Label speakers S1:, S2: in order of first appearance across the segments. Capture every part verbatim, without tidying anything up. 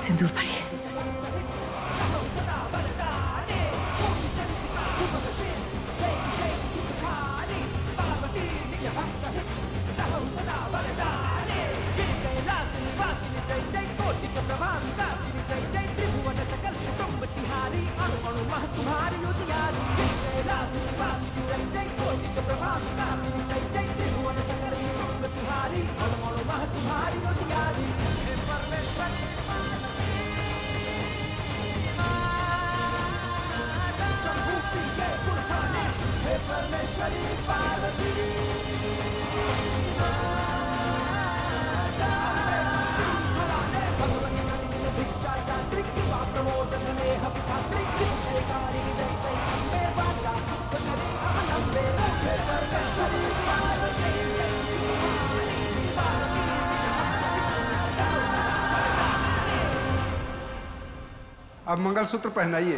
S1: सिंदूर भरिए।
S2: अब मंगलसूत्र पहनाइए।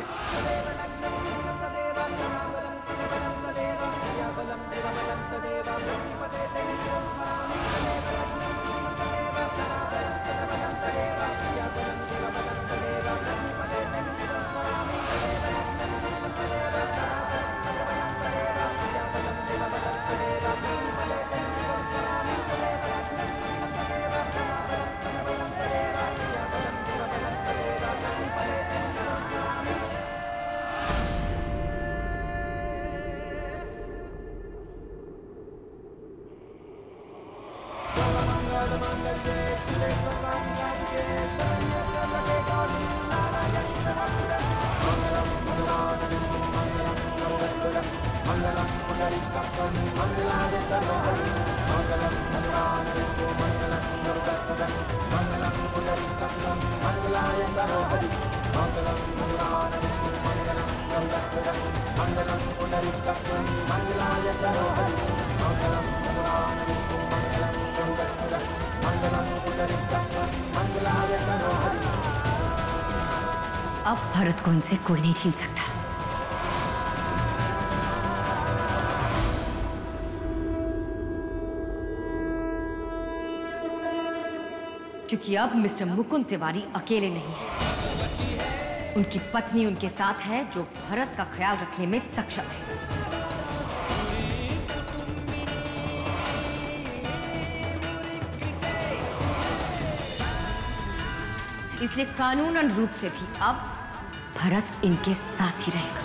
S2: अब भरत को इनसे कोई नहीं छीन सकता। क्योंकि अब मिस्टर मुकुंद तिवारी अकेले नहीं है, उनकी पत्नी उनके साथ है जो भरत का ख्याल रखने में सक्षम है। इसलिए कानूनन रूप से भी अब भरत इनके साथ ही रहेगा।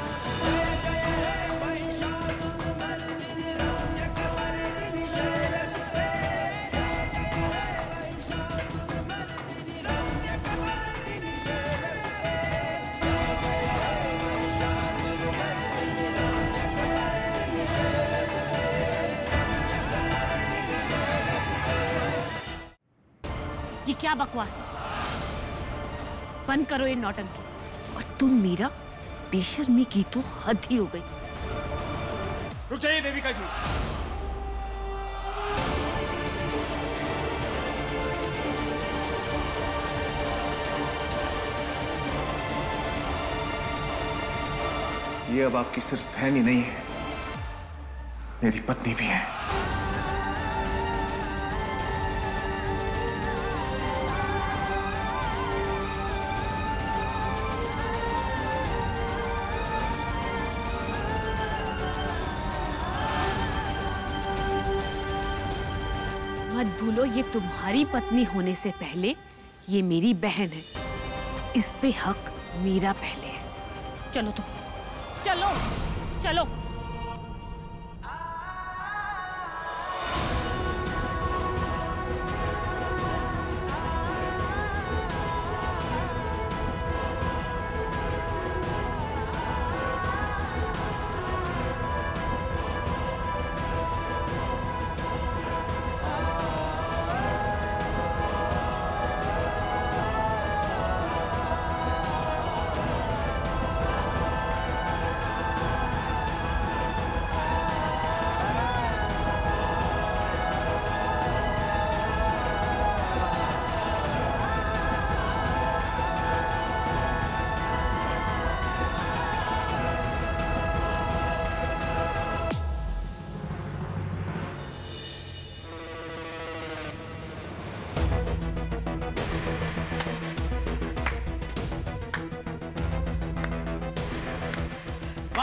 S3: ये क्या बकवास है? बंद करो ये नौटंकी। और तुम मीरा, बेशर्मी की तो हद ही हो गई।
S4: रुक जाइए देविका जी।
S5: ये अब आपकी सिर्फ बहन ही नहीं है, मेरी पत्नी भी है।
S3: मत भूलो, ये तुम्हारी पत्नी होने से पहले ये मेरी बहन है। इस पे हक मेरा पहले है। चलो तुम, चलो चलो।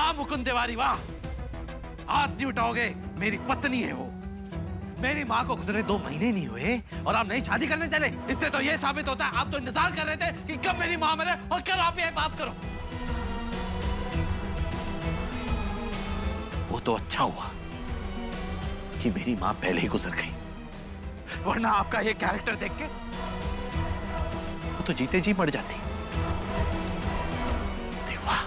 S1: वाह मुकुंद तिवारी वाह, हाथ नहीं उठाओगे, मेरी पत्नी है वो। मेरी माँ को गुजरे दो महीने नहीं हुए और आप नई शादी करने चले। इससे तो ये साबित होता है आप तो इंतजार कर रहे थे कि कब मेरी माँ मरे और कल आप ये बात करो। वो तो अच्छा हुआ कि मेरी माँ पहले ही गुजर गई, वरना आपका ये कैरेक्टर देख के वो तो जीते जी मर जाती। वाह,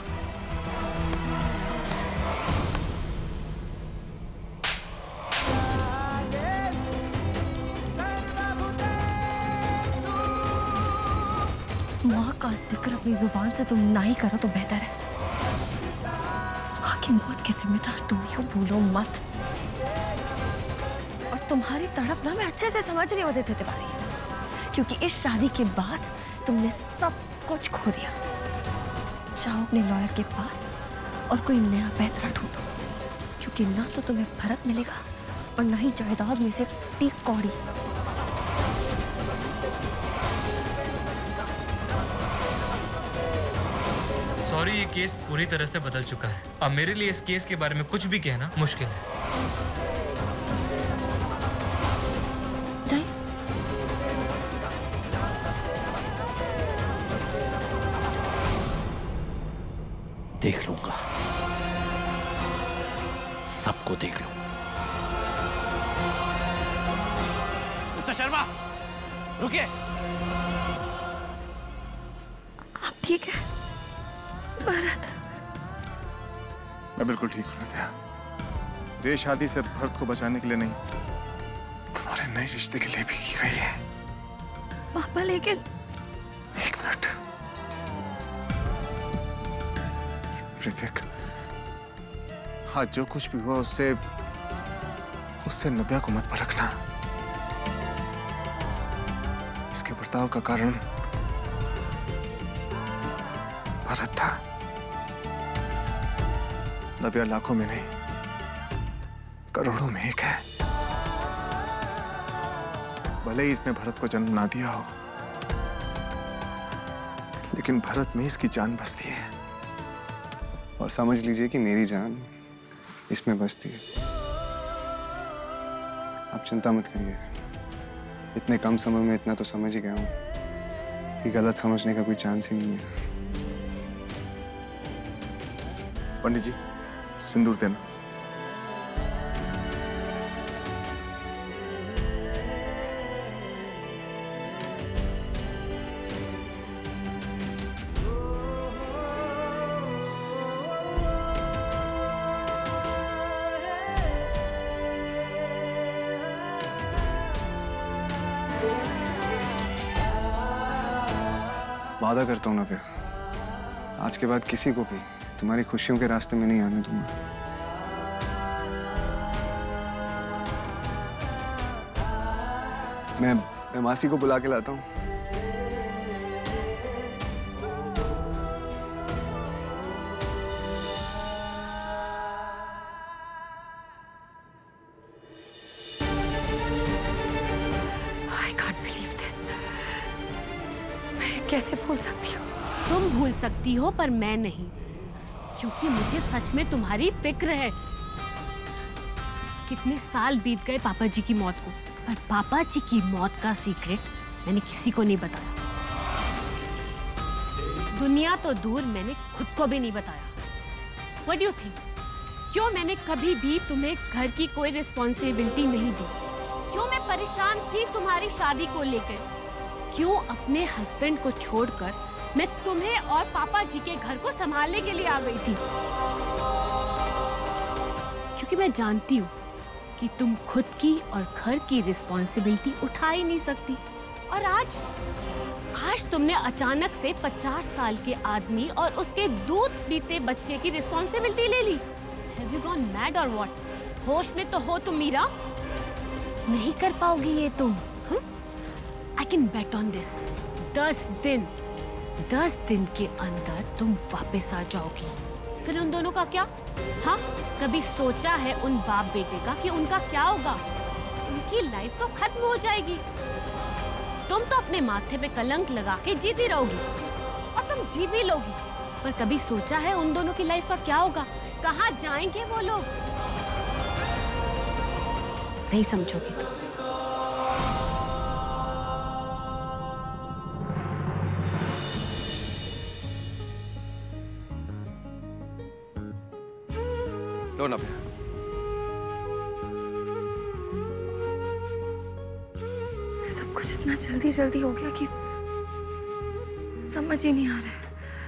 S2: माँ का जिक्र अपनी जुबान से तुम ना ही करो तो बेहतर है। माँ की मौत के जिम्मेदार तुम ही हो, भूलो मत। और तुम्हारी तड़प ना मैं अच्छे से समझ रही हूँ आदित्य तिवारी, क्योंकि इस शादी के बाद तुमने सब कुछ खो दिया। जाओ अपने लॉयर के पास और कोई नया पैतरा ढूंढो, क्योंकि ना तो तुम्हें भरत मिलेगा और ना ही जायदाद में से टूटी कौड़ी।
S6: सॉरी, ये केस पूरी तरह से बदल चुका है। अब मेरे लिए इस केस के बारे में कुछ भी कहना मुश्किल है।
S1: देख लूंगा, सबको देख लूंगा। मिस्टर शर्मा, रुकिए।
S2: आप ठीक है भरत?
S5: मैं बिल्कुल ठीक हूँ नव्या। ये शादी सिर्फ भरत को बचाने के लिए नहीं, तुम्हारे नए रिश्ते के लिए भी की गई है।
S2: पापा लेकिन
S5: एक मिनट ऋतिक, आज जो कुछ भी हुआ उससे उससे नव्या को मत परखना। इसके बर्ताव का कारण भरत था। नव्या लाखों में नहीं करोड़ों में एक है। भले ही इसने भरत को जन्म ना दिया हो, लेकिन भरत में इसकी जान बसती है।
S7: और समझ लीजिए कि मेरी जान इसमें बसती है। आप चिंता मत करिए, इतने कम समय में इतना तो समझ ही गया हूं कि गलत समझने का कोई चांस ही नहीं है।
S5: पंडित जी, सिंदूर देना।
S7: वादा करता हूं ना, फिर आज के बाद किसी को भी तुम्हारी खुशियों के रास्ते में नहीं आने दूंगा। मैं मैं मासी को बुला के लाता हूँ।
S2: I can't believe this. मैं कैसे भूल सकती हूँ?
S3: तुम भूल सकती हो पर मैं नहीं, क्योंकि मुझे सच में तुम्हारी फिक्र है। कितने साल बीत गए पापा जी की मौत को, पर पापा जी की मौत का सीक्रेट मैंने किसी को नहीं बताया। दुनिया तो दूर, मैंने खुद को भी नहीं बताया। What do you think? क्यों मैंने कभी भी तुम्हें घर की कोई रिस्पॉन्सिबिलिटी नहीं दी? क्यों मैं परेशान थी तुम्हारी शादी को लेकर? क्यों अपने हस्बैंड को छोड़कर मैं तुम्हें और पापा जी के घर को संभालने के लिए आ गई थी? क्योंकि मैं जानती हूँ कि तुम खुद की और घर की रिस्पॉन्सिबिलिटी उठा ही नहीं सकती। और आज आज तुमने अचानक से पचास साल के आदमी और उसके दूध पीते बच्चे की रिस्पॉन्सिबिलिटी ले ली। Have you gone mad or what? होश में तो हो तुम मीरा? नहीं कर पाओगी ये तुम। I can bet on this. दस दिन दस दिन के अंदर तुम वापस आ जाओगी। फिर उन दोनों का क्या? हाँ, कभी सोचा है उन बाप बेटे का कि उनका क्या होगा? उनकी लाइफ तो खत्म हो जाएगी। तुम तो अपने माथे पे कलंक लगा के जीती रहोगी, और तुम जी भी लोगी। पर कभी सोचा है उन दोनों की लाइफ का क्या होगा? कहाँ जाएंगे वो लोग? नहीं समझोगी तो।
S7: लो नव्या,
S2: सब कुछ इतना जल्दी जल्दी हो गया कि समझ ही नहीं आ रहा है।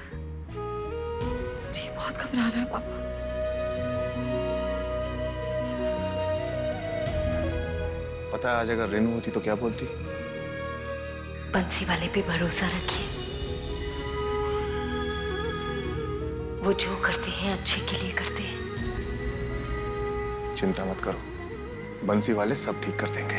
S2: जी बहुत घबरा रहा है पापा।
S5: पता है आज अगर रेनू होती तो क्या बोलती?
S8: बंसी वाले पे भरोसा रखिए, वो जो करते हैं अच्छे के लिए करते हैं।
S5: चिंता मत करो, बंसी वाले सब ठीक कर देंगे।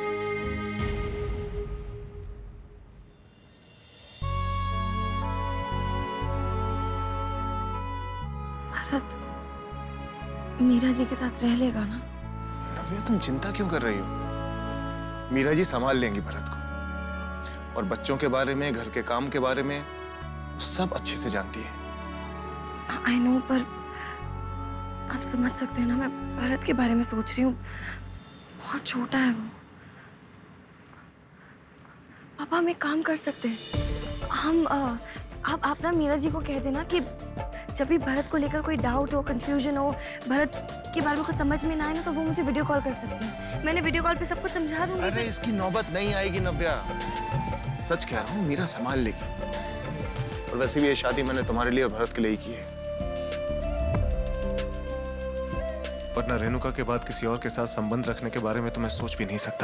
S2: भरत मीरा जी के साथ रह लेगा ना?
S5: नव्या तुम चिंता क्यों कर रही हो? मीरा जी संभाल लेंगी भरत को, और बच्चों के बारे में, घर के काम के बारे में सब अच्छे से जानती है।
S2: आई नो, पर आप समझ सकते हैं ना, मैं भरत के बारे में सोच रही हूँ। बहुत छोटा है वो। पापा हम एक काम कर सकते हैं, हम आ, आप आप ना मीरा जी को कह देना कि जब भी भरत को लेकर कोई डाउट हो, कंफ्यूजन हो, भरत के बारे में कुछ समझ में ना आए ना, तो वो मुझे वीडियो कॉल कर सकते हैं। मैंने वीडियो कॉल पे सब कुछ समझा दूंगी।
S5: अरे इसकी नौबत नहीं आएगी नव्या, सच कह रहा हूँ, मीरा संभाल लेगी। और वैसे भी ये शादी मैंने तुम्हारे लिए और भरत के लिए ही की है, वरना रेणुका के बाद किसी और के साथ संबंध रखने के बारे में तो मैं सोच भी नहीं सकता।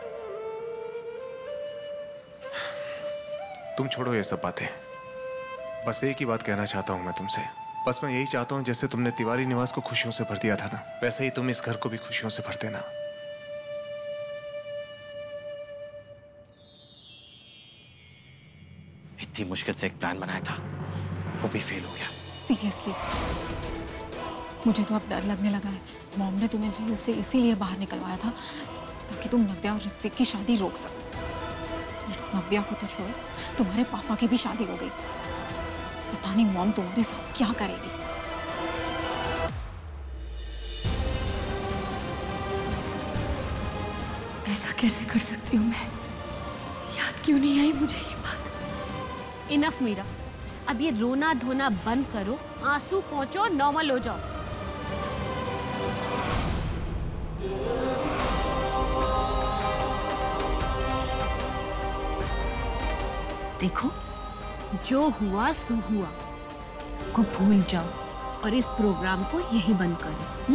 S5: तुम छोड़ो ये सब बातें, बस एक ही बात कहना चाहता हूं मैं तुमसे। बस मैं यही चाहता हूं जैसे तुमने तिवारी निवास को खुशियों से भर दिया था ना, वैसे ही तुम इस घर को भी खुशियों से भर देना।
S1: इतनी मुश्किल से एक प्लान बनाया था, वो भी फेल हो गया।
S9: सीरियसली मुझे तो अब डर लगने लगा है। मॉम ने तुम्हें जेल से इसीलिए बाहर निकलवाया था ताकि तुम नव्या और ऋत्विक की शादी रोक सको। नव्या को तो छोड़ो, तुम्हारे पापा की भी शादी हो गई। पता नहीं मॉम तुम्हारे साथ क्या करेगी।
S2: ऐसा कैसे कर सकती हूँ मैं? याद क्यों नहीं आई मुझे ये बात?
S3: इनफ मीरा, अब ये रोना धोना बंद करो, आंसू पहुंचो, नॉर्मल हो जाओ। देखो, जो हुआ सो हुआ, सबको भूल जाओ और इस प्रोग्राम को यहीं बंद करो। हुँ?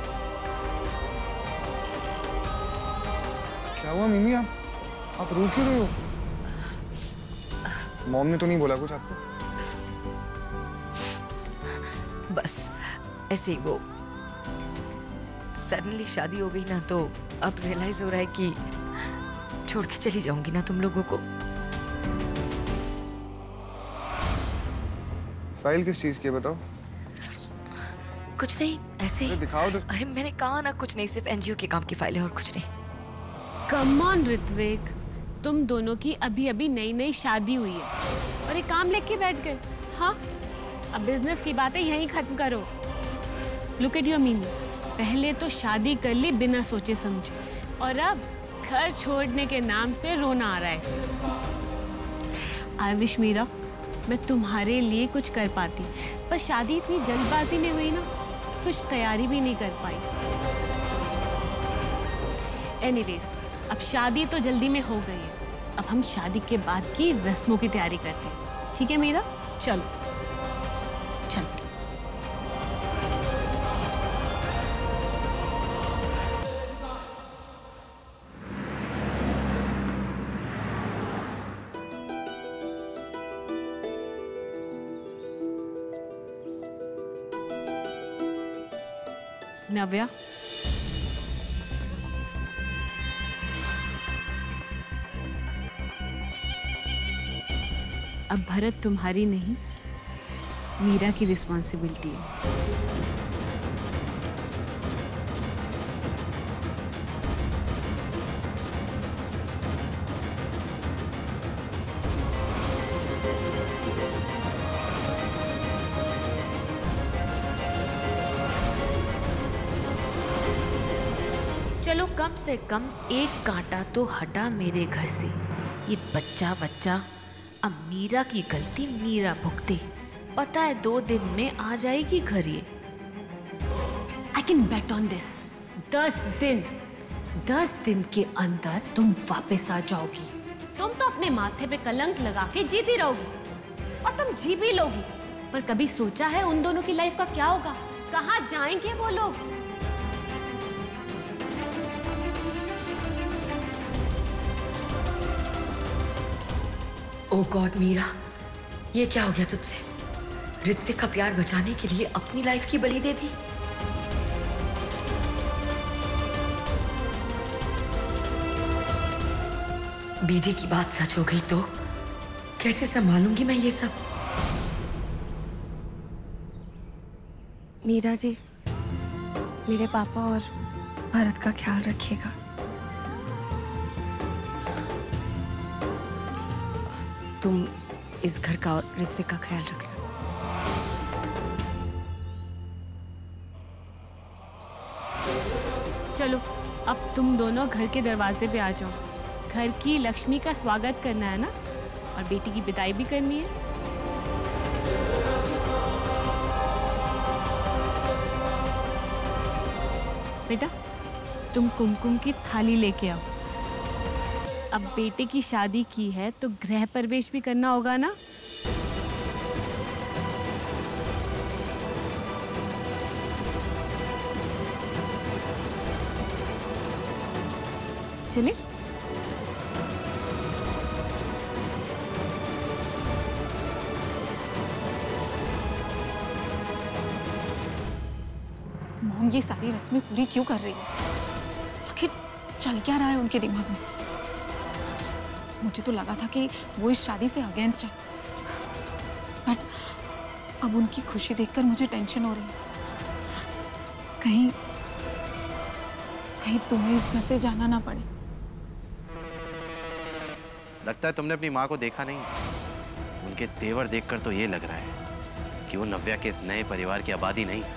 S7: क्या हुआ मिमी, आप आप रो क्यों रहे हो? मॉम ने तो नहीं बोला कुछ आपको?
S8: बस ऐसे ही, वो सडनली शादी हो गई ना, तो अब रियलाइज हो रहा है कि छोड़ के चली जाऊंगी ना तुम लोगों को।
S7: फाइल किस चीज की है बताओ?
S8: कुछ नहीं, ऐसे ही।
S7: दिखाओ तो।
S8: अरे मैंने कहा ना, कुछ नहीं, सिर्फ एनजीओ के काम की फाइल है और कुछ नहीं।
S3: कम ऑन ऋत्विक, तुम दोनों की अभी अभी नई नई शादी हुई है और एक काम लेके बैठ गए। हाँ, अब बिजनेस की बातें यहीं खत्म करो। लुक एट योर मीमी, पहले तो शादी कर ली बिना सोचे समझे, और अब घर छोड़ने के नाम से रोना आ रहा है। आई विश मीरा मैं तुम्हारे लिए कुछ कर पाती, पर शादी इतनी जल्दबाजी में हुई ना, कुछ तैयारी भी नहीं कर पाई। एनीवेज, अब शादी तो जल्दी में हो गई है, अब हम शादी के बाद की रस्मों की तैयारी करते हैं। ठीक है मीरा, चलो चलो। नव्या, अब भरत तुम्हारी नहीं, मीरा की रिस्पॉन्सिबिलिटी है। चलो कम से कम एक कांटा तो हटा मेरे घर से। ये बच्चा बच्चा, अब मीरा की गलती मीरा भुगते। पता है दो दिन में आ जाएगी घर ये। I can bet on this. दस दिन दस दिन के अंदर तुम वापस आ जाओगी। तुम तो अपने माथे पे कलंक लगा के जीती रहोगी और तुम जी भी लोगी। पर कभी सोचा है उन दोनों की लाइफ का क्या होगा? कहाँ जाएंगे वो लोग?
S8: ओ गॉड मीरा, ये क्या हो गया तुझसे? ऋत्विक का प्यार बचाने के लिए अपनी लाइफ की बलि दे दी। बीडी की बात सच हो गई तो कैसे संभालूंगी मैं ये सब?
S2: मीरा जी, मेरे पापा और भरत का ख्याल रखिएगा।
S8: तुम इस घर का और ऋत्विक का ख्याल रखना।
S3: चलो अब तुम दोनों घर के दरवाजे पे आ जाओ। घर की लक्ष्मी का स्वागत करना है ना, और बेटी की विदाई भी करनी है। बेटा तुम कुमकुम की थाली लेके आओ। अब बेटे की शादी की है तो गृह प्रवेश भी करना होगा ना। चले।
S9: मॉम ये सारी रस्में पूरी क्यों कर रही है? आखिर चल क्या रहा है उनके दिमाग में? मुझे तो लगा था कि वो इस शादी से अगेंस्ट है, बट अब उनकी खुशी देखकर मुझे टेंशन हो रही है। कहीं कहीं तुम्हें इस घर से जाना ना पड़े।
S1: लगता है तुमने अपनी माँ को देखा नहीं। उनके तेवर देखकर तो ये लग रहा है कि वो नव्या के इस नए परिवार की आबादी नहीं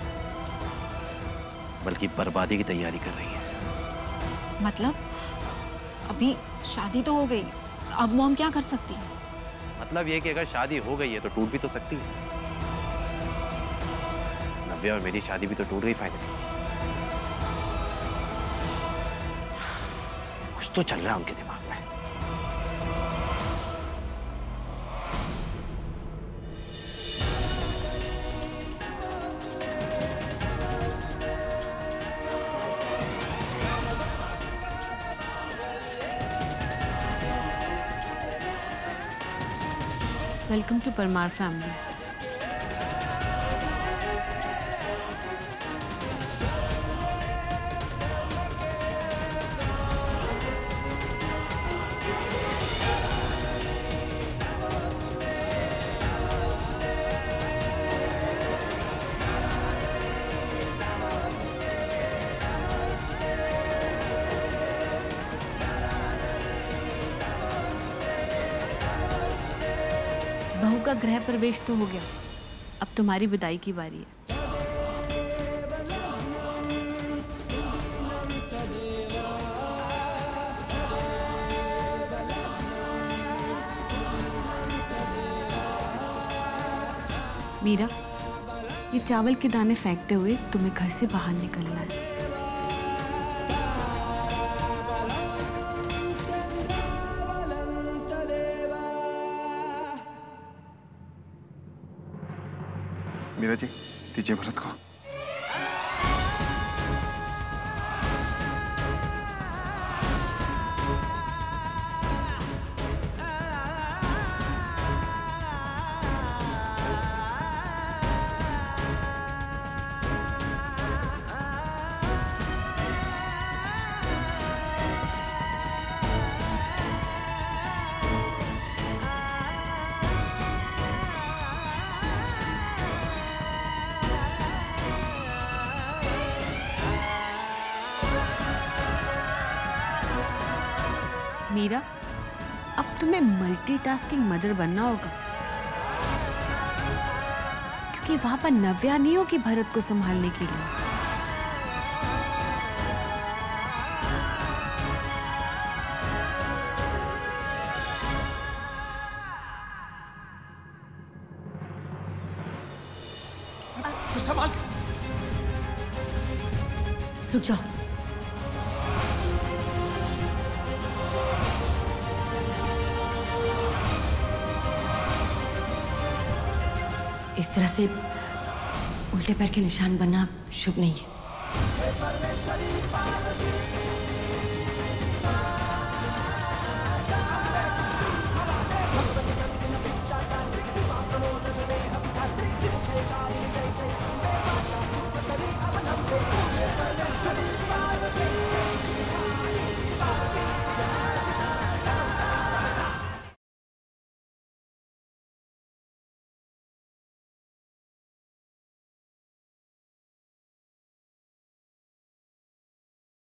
S1: बल्कि बर्बादी की तैयारी कर रही है।
S9: मतलब अभी शादी तो हो गई, अब मॉम क्या कर सकती है?
S1: मतलब ये कि अगर शादी हो गई है तो टूट भी तो सकती है। नव्या और मेरी शादी भी तो टूट गई फाइनली। कुछ तो चल रहा है उनके दिमाग में।
S3: Welcome to Parmar family. बहू का गृह प्रवेश तो हो गया, अब तुम्हारी विदाई की बारी है। मीरा, ये चावल के दाने फेंकते हुए तुम्हें घर से बाहर निकलना है।
S7: मीरा जी, दीजिए भरत को।
S3: मीरा, अब तुम्हें मल्टीटास्किंग मदर बनना होगा, क्योंकि वहां पर नव्या नहीं होगी भरत को संभालने के लिए।
S8: रुक जाओ। इस तरह से उल्टे पैर के निशान बनना शुभ नहीं है।